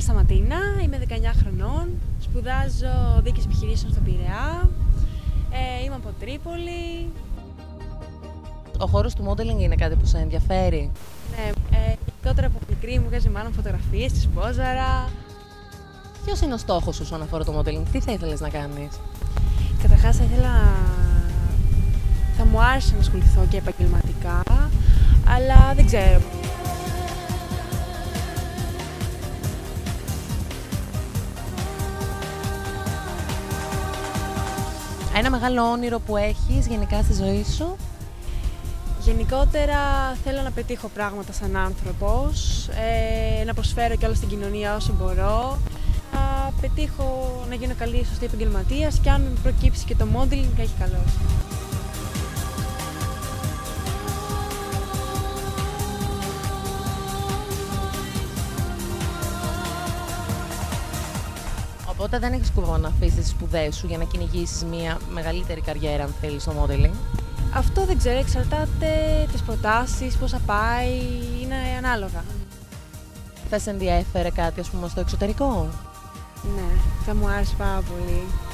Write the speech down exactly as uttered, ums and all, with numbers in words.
Σταματίνα, είμαι δεκαεννιά χρονών, σπουδάζω δίκες επιχειρήσεων στον Πειραιά, ε, είμαι από Τρίπολη. Ο χώρος του modeling είναι κάτι που σε ενδιαφέρει? Ναι, ε, ειδικότερα από μικρή μου βγάζει μάλλον φωτογραφίες στη Σπόζαρα. Ποιος είναι ο στόχος σου όσον αφορά το modeling, τι θα ήθελες να κάνεις? Καταρχάς θα ήθελα, θα μου άρεσε να ασχοληθώ και επαγγελματικά, αλλά δεν ξέρω. Ένα μεγάλο όνειρο που έχεις γενικά στη ζωή σου? Γενικότερα θέλω να πετύχω πράγματα σαν άνθρωπος, ε, να προσφέρω και όλα στην κοινωνία όσο μπορώ, να πετύχω να γίνω καλή σωστή επαγγελματίας και αν προκύψει και το modeling έχει καλώς. Οπότε δεν έχεις σκοπό να αφήσεις τις σπουδές σου για να κυνηγήσεις μια μεγαλύτερη καριέρα, αν θέλεις, στο modeling? Αυτό δεν ξέρω, εξαρτάται τις προτάσεις, πώς θα πάει, είναι ανάλογα. Θα σε ενδιέφερε κάτι, ας πούμε, στο εξωτερικό? Ναι, θα μου άρεσε πάρα πολύ.